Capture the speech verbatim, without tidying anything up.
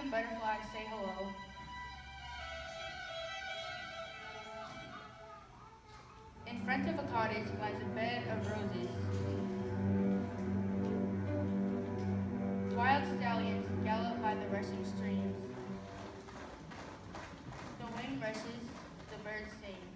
and butterflies say hello. In front of a cottage lies a bed of roses. Wild stallions gallop by the rushing streams. The wind rushes, the birds sing.